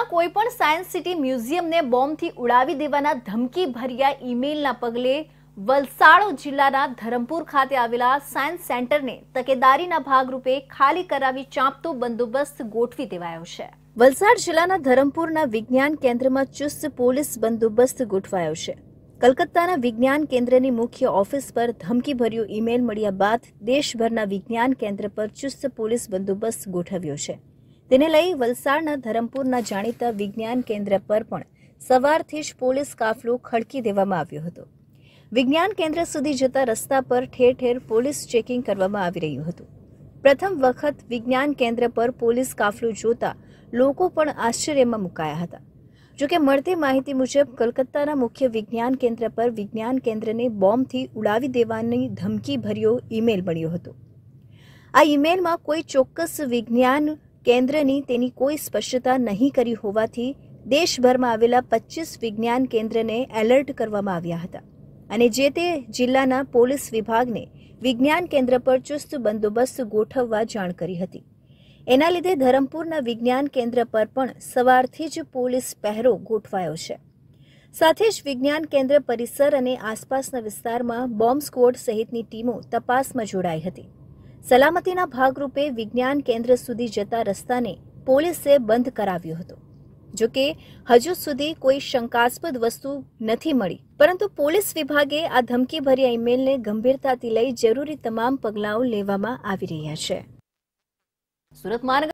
કોઈપણ science city મ્યુઝિયમને બોમ્બથી ઉડાવી દેવાના ધમકી ભર્યા ઈમેલના પગલે વલસાડ જિલ્લાના ધરમપુર ખાતે આવેલા સાયન્સ સેન્ટરને તકેદારીના ભાગરૂપે ખાલી કરાવી ચાંપતો બંદોબસ્ત ગોઠવી દેવાયો છે। વલસાડ જિલ્લાના ધરમપુરના વિજ્ઞાન કેન્દ્રમાં ચુસ્ત પોલીસ બંદોબસ્ત ગોઠવાયો છે। કલકત્તાના વિજ્ઞાન કેન્દ્રની મુખ્ય ઓફિસ પર ધમકીભર્યો ઈમેલ મળ્યા બાદ દેશભરના વિજ્ઞાન કેન્દ્ર પર ચુસ્ત પોલીસ બંદોબસ્ત ગોઠવ્યો છે। તેને લઈ વલસાડના ધરમપુરના જાણીતા વિજ્ઞાન કેન્દ્ર પર પણ સવારથી જ પોલીસ કાફલો ખડકી દેવામાં આવ્યો હતો। વિજ્ઞાન કેન્દ્ર સુધી જતા રસ્તા પર ઠેર ઠેર પોલીસ ચેકિંગ કરવામાં આવી રહ્યું હતું। પ્રથમ વખત વિજ્ઞાન કેન્દ્ર પર પોલીસ કાફલો જોતા લોકો પણ આશ્ચર્યમાં મુકાયા હતા। જોકે મળતી માહિતી મુજબ કલકત્તાના મુખ્ય વિજ્ઞાન કેન્દ્ર પર વિજ્ઞાન કેન્દ્રને બોમ્બથી ઉડાવી દેવાની ધમકી ભર્યો ઈમેલ મળ્યો હતો। આ ઈમેલમાં કોઈ ચોક્કસ વિજ્ઞાન કેન્દ્રની તેની કોઈ સ્પષ્ટતા નહીં કરી હોવાથી દેશભરમાં આવેલા 25 વિજ્ઞાન કેન્દ્રને એલર્ટ કરવામાં આવ્યા હતા અને જે તે જિલ્લાના પોલીસ વિભાગને વિજ્ઞાન કેન્દ્ર પર ચુસ્ત બંદોબસ્ત ગોઠવવા જાણ કરી હતી। એના લીધે ધરમપુરના વિજ્ઞાન કેન્દ્ર પર પણ સવારથી જ પોલીસ પહેરો ગોઠવાયો છે। સાથે જ વિજ્ઞાન કેન્દ્ર પરિસર અને આસપાસના વિસ્તારમાં બોમ્બ સ્ક્વોડ સહિતની ટીમો તપાસમાં જોડાઈ હતી। સલામતીના ભાગરૂપે વિજ્ઞાન કેન્દ્ર સુધી જતા રસ્તાને પોલીસે બંધ કરાવ્યો હતો। જોકે હજુ સુધી કોઈ શંકાસ્પદ વસ્તુ નથી મળી, પરંતુ પોલીસ વિભાગે આ ધમકીભર્યા ઈમેલને ગંભીરતાથી લઈ જરૂરી તમામ પગલાઓ લેવામાં આવી રહ્યા છે। સુરત મહાનગર